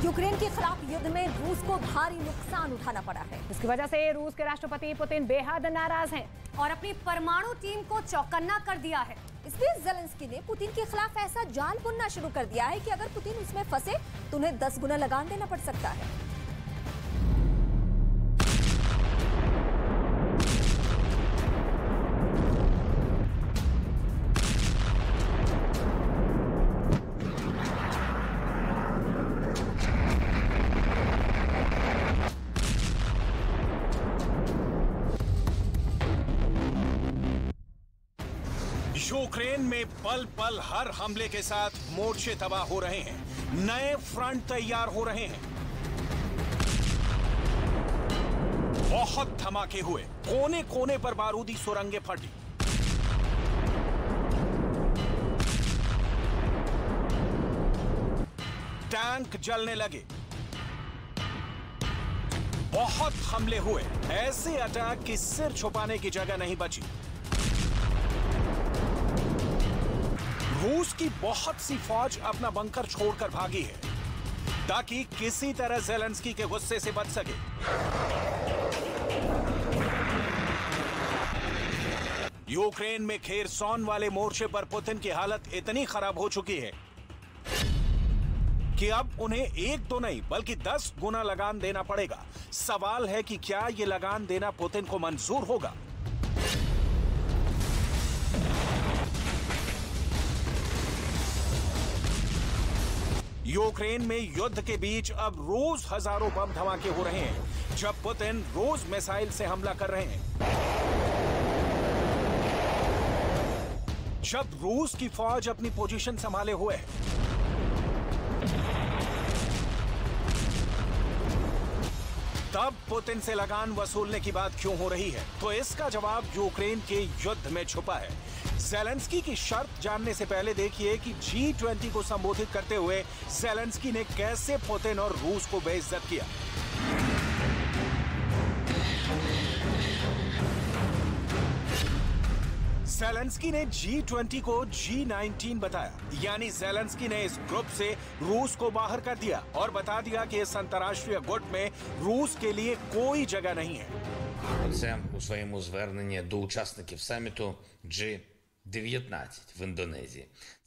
Ukraine के खिलाफ युद्ध में रूस को भारी नुकसान उठाना पड़ा है। इसकी वजह से रूस के राष्ट्रपति पुतिन बेहद नाराज हैं और अपनी परमाणु टीम को चौकन्ना कर दिया है। इस बीच ज़ेलेंस्की ने पुतिन के खिलाफ ऐसा जाल बुनना शुरू कर दिया है कि अगर पुतिन उसमें फंसे तो उन्हें 10 गुना लगान देना पड़ सकता है। यूक्रेन में पल पल हर हमले के साथ मोर्चे तबाह हो रहे हैं, नए फ्रंट तैयार हो रहे हैं। बहुत धमाके हुए, कोने कोने पर बारूदी सुरंगें फटी। टैंक जलने लगे, बहुत हमले हुए, ऐसे अटैक कि सिर छुपाने की जगह नहीं बची। रूस की बहुत सी फौज अपना बंकर छोड़कर भागी है ताकि किसी तरह ज़ेलेंस्की के गुस्से से बच सके। यूक्रेन में खेरसॉन वाले मोर्चे पर पुतिन की हालत इतनी खराब हो चुकी है कि अब उन्हें 1-2 नहीं बल्कि 10 गुना लगान देना पड़ेगा। सवाल है कि क्या यह लगान देना पुतिन को मंजूर होगा? यूक्रेन में युद्ध के बीच अब रोज हजारों बम धमाके हो रहे हैं, जब पुतिन रोज मिसाइल से हमला कर रहे हैं। जब रूस की फौज अपनी पोजीशन संभाले हुए है, तब पुतिन से लगान वसूलने की बात क्यों हो रही है? तो इसका जवाब यूक्रेन के युद्ध में छुपा है। ज़ेलेंस्की की शर्त जानने से पहले देखिए कि G20 को संबोधित करते हुए ज़ेलेंस्की ने कैसे पुतिन और रूस को बेइज्जत किया। ज़ेलेंस्की ने G20 को G19 बताया, यानी ज़ेलेंस्की ने इस ग्रुप से रूस को बाहर कर दिया और बता दिया कि इस अंतर्राष्ट्रीय गुट में रूस के लिए कोई जगह नहीं है। Це у своєму зверненні до учасників саміту G19 в Індонезії.